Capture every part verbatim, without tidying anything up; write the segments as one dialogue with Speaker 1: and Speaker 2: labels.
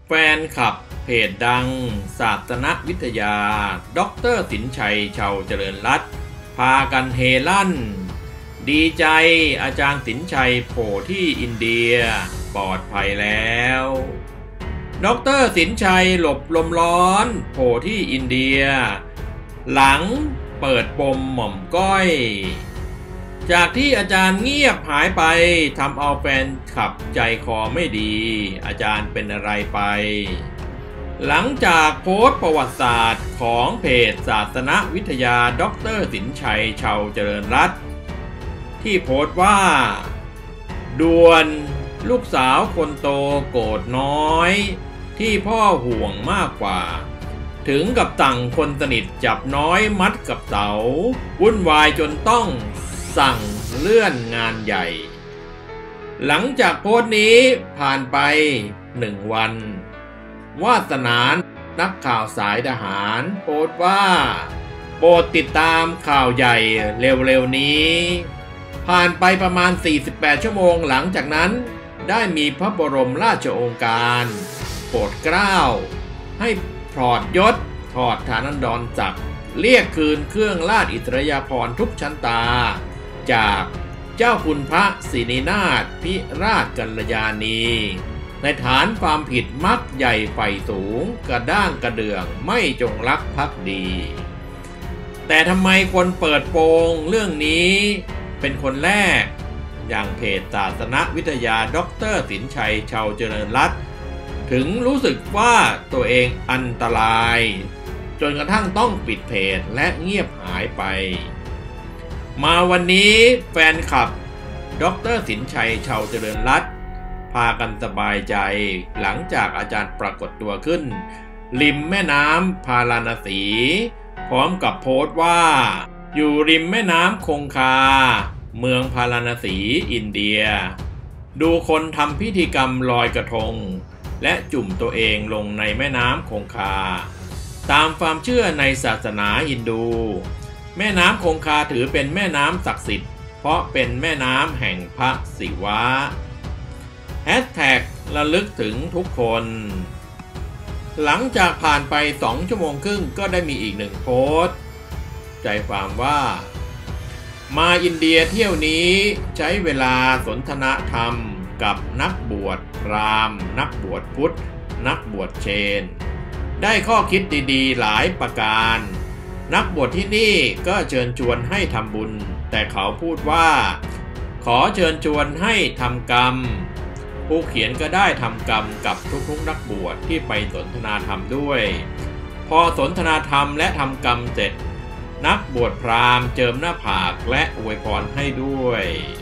Speaker 1: แฟนคลับเพจดังศาสนวิทยาด็อกเตอร์สินชัยเชาเจริญรัตน์พากันเฮลั่นดีใจอาจารย์สินชัยโผล่ที่อินเดียปลอดภัยแล้วด็อกเตอร์สินชัยหลบลมร้อนโผล่ที่อินเดียหลังเปิดปมหม่อมก้อยจากที่อาจารย์เงียบหายไปทำเอาแฟนคลับใจคอไม่ดีอาจารย์เป็นอะไรไปหลังจากโพสต์ประวัติศาสตร์ของเพจศาสนวิทยาด็อกเตอร์สินชัยเชาเจริญรัตน์ที่โพสต์ว่าด่วนลูกสาวคนโตโกรธน้อยที่พ่อห่วงมากกว่าถึงกับสั่งคนสนิทจับน้อยมัดกับเสาวุ่นวายจนต้องสั่งเลื่อนงานใหญ่หลังจากโพสต์นี้ผ่านไปหนึ่งวันวาสนานักข่าวสายทหารโพสต์ว่าโปรดติดตามข่าวใหญ่เร็วๆนี้ผ่านไปประมาณสี่สิบแปดชั่วโมงหลังจากนั้นได้มีพระบรมราชโองการโปรดเกล้าให้ถอดยศถอดฐานันดรศักดิ์เรียกคืนเครื่องราชอิสริยาภรณ์ทุกชั้นตาจากเจ้าคุณพระศิรินาถพิราชกัลยาณีในฐานความผิดมักใหญ่ไฟสูงกระด้างกระเดื่องไม่จงรักภักดีแต่ทำไมคนเปิดโปงเรื่องนี้เป็นคนแรกอย่างเพจศาสนวิทยาด็อกเตอร์สินชัยเชาเจริญรัตน์ถึงรู้สึกว่าตัวเองอันตรายจนกระทั่งต้องปิดเพจและเงียบหายไปมาวันนี้แฟนคลับด็อกเตอร์สินชัยเชาเจริญรัตน์พากันสบายใจหลังจากอาจารย์ปรากฏตัวขึ้นริมแม่น้ำพาราณสีพร้อมกับโพสต์ว่าอยู่ริมแม่น้ำคงคาเมืองพาราณสีอินเดียดูคนทำพิธีกรรมลอยกระทงและจุ่มตัวเองลงในแม่น้ำคงคาตามความเชื่อในศาสนาฮินดูแม่น้ำคงคาถือเป็นแม่น้ำศักดิ์สิทธิ์เพราะเป็นแม่น้ำแห่งพระศิวะแฮชแท็กระลึกถึงทุกคนหลังจากผ่านไปสองชั่วโมงครึ่งก็ได้มีอีกหนึ่งโพสต์ใจความว่ามาอินเดียเที่ยวนี้ใช้เวลาสนทนาธรรมกับนักบวชพราหมณ์นักบวชพุทธนักบวชเชนได้ข้อคิดดีๆหลายประการนักบวชที่นี่ก็เชิญชวนให้ทำบุญแต่เขาพูดว่าขอเชิญชวนให้ทำกรรมผู้เขียนก็ได้ทำกรรมกับทุกๆนักบวชที่ไปสนทนาธรรมด้วยพอสนทนาธรรมและทำกรรมเสร็จนักบวชพราหมณ์เจิมหน้าผากและอวยพรให้ด้วย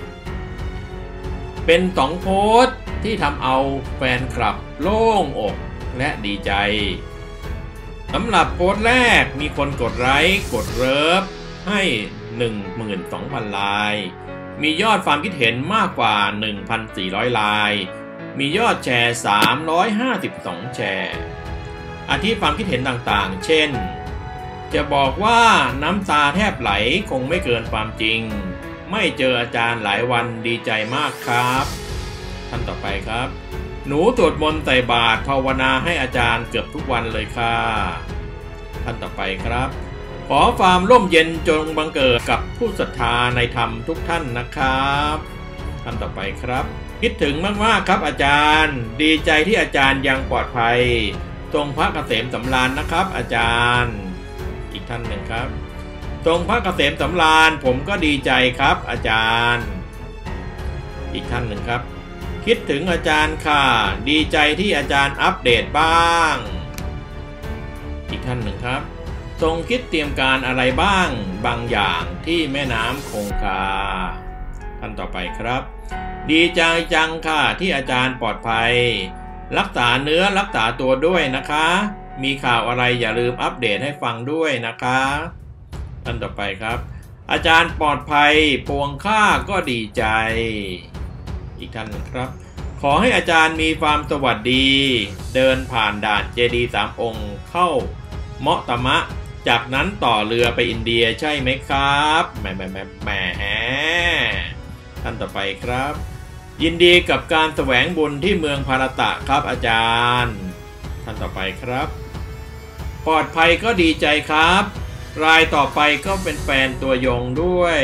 Speaker 1: เป็นสองโพสต์ที่ทำเอาแฟนคลับโล่งอกและดีใจสำหรับโพสต์แรกมีคนกดไลค์กดเลิฟให้ หนึ่งหมื่นสองพัน ไลค์มียอดความคิดเห็นมากกว่า หนึ่งพันสี่ร้อย ไลค์มียอดแชร์สามร้อยห้าสิบสองแชร์อาทิความคิดเห็นต่างๆเช่นจะบอกว่าน้ำตาแทบไหลคงไม่เกินความจริงไม่เจออาจารย์หลายวันดีใจมากครับท่านต่อไปครับหนูสวดมนต์ใส่บาตรภาวนาให้อาจารย์เกือบทุกวันเลยค่ะท่านต่อไปครับขอความร่มเย็นจงบังเกิดกับผู้ศรัทธาในธรรมทุกท่านนะครับท่านต่อไปครับคิดถึงมากๆครับอาจารย์ดีใจที่อาจารย์ยังปลอดภัยทรงพระเกษมสำราญนะครับอาจารย์อีกท่านหนึ่งครับทรงพระเกษมสำราญผมก็ดีใจครับอาจารย์อีกท่านหนึ่งครับคิดถึงอาจารย์ค่ะดีใจที่อาจารย์อัปเดตบ้างอีกท่านหนึ่งครับทรงคิดเตรียมการอะไรบ้างบางอย่างที่แม่น้ำคงคาท่านต่อไปครับดีใจจังค่ะที่อาจารย์ปลอดภัยรักษาเนื้อรักษาตัวด้วยนะคะมีข่าวอะไรอย่าลืมอัปเดตให้ฟังด้วยนะคะท่านต่อไปครับอาจารย์ปลอดภัยปวงข้าก็ดีใจอีกท่านนึงครับขอให้อาจารย์มีความสวัสดีเดินผ่านด่านเจดีย์สามองค์เข้าเมาะตะมะจากนั้นต่อเรือไปอินเดียใช่ไหมครับแหมแหมแหมแหมท่านต่อไปครับยินดีกับการแสวงบุญที่เมืองภารตะครับอาจารย์ท่านต่อไปครับปลอดภัยก็ดีใจครับรายต่อไปก็เป็นแฟนตัวยงด้วย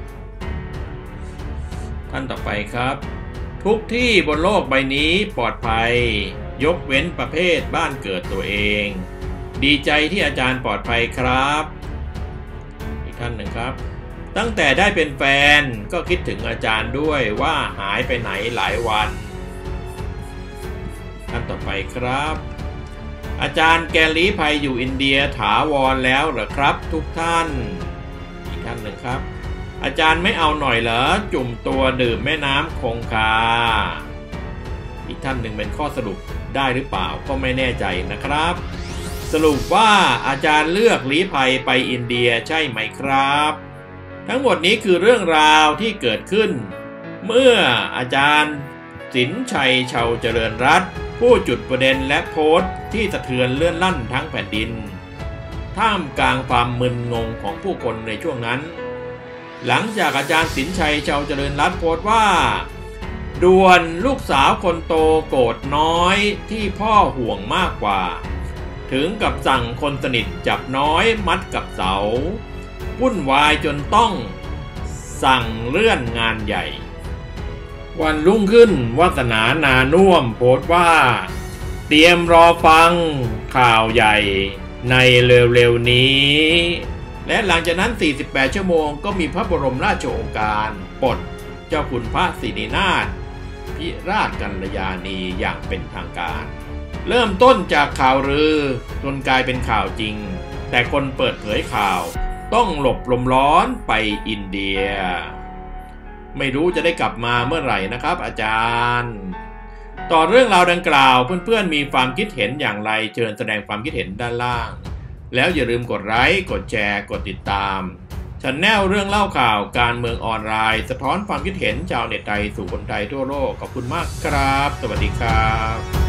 Speaker 1: ท่านต่อไปครับทุกที่บนโลกใบนี้ปลอดภัยยกเว้นประเภทบ้านเกิดตัวเองดีใจที่อาจารย์ปลอดภัยครับอีกท่านหนึ่งครับตั้งแต่ได้เป็นแฟนก็คิดถึงอาจารย์ด้วยว่าหายไปไหนหลายวันท่านต่อไปครับอาจารย์แกลี้ภัยอยู่อินเดียถาวรแล้วเหรอครับทุกท่านอีกท่านหนึ่งครับอาจารย์ไม่เอาหน่อยเหรอจุ่มตัวดื่มแม่น้ำคงคาอีกท่านหนึ่งเป็นข้อสรุปได้หรือเปล่าก็ไม่แน่ใจนะครับสรุปว่าอาจารย์เลือกลี้ภัยไปอินเดียใช่ไหมครับทั้งหมดนี้คือเรื่องราวที่เกิดขึ้นเมื่ออาจารย์สินชัยเชาเจริญรัตน์ผู้จุดประเด็นและโพสต์ที่สะเทือนเลื่อนลั่นทั้งแผ่นดินท่ามกลางความมึนงงของผู้คนในช่วงนั้นหลังจากอาจารย์สินชัยเชาเจริญรัตน์โพสต์ว่าด่วนลูกสาวคนโตโกรธน้อยที่พ่อห่วงมากกว่าถึงกับสั่งคนสนิทจับน้อยมัดกับเสาวุ่นวายจนต้องสั่งเลื่อนงานใหญ่วันรุ่งขึ้นวาสนานานุ่วมโพสต์ว่าเตรียมรอฟังข่าวใหญ่ในเร็วๆนี้และหลังจากนั้นสี่สิบแปดชั่วโมงก็มีพระบรมราชโองการปลดเจ้าคุณพระสิรินาถพิราชกัลยาณีอย่างเป็นทางการเริ่มต้นจากข่าวลือจนกลายเป็นข่าวจริงแต่คนเปิดเผยข่าวต้องหลบลมร้อนไปอินเดียไม่รู้จะได้กลับมาเมื่อไหร่นะครับอาจารย์ต่อเรื่องราวดังกล่าวเพื่อนๆมีความคิดเห็นอย่างไรเชิญแสดงความคิดเห็นด้านล่างแล้วอย่าลืมกดไลค์กดแชร์กดติดตามChannel เรื่องเล่าข่าวการเมืองออนไลน์สะท้อนความคิดเห็นชาวเน็ตไทยสู่คนไทยทั่วโลกขอบคุณมากครับสวัสดีครับ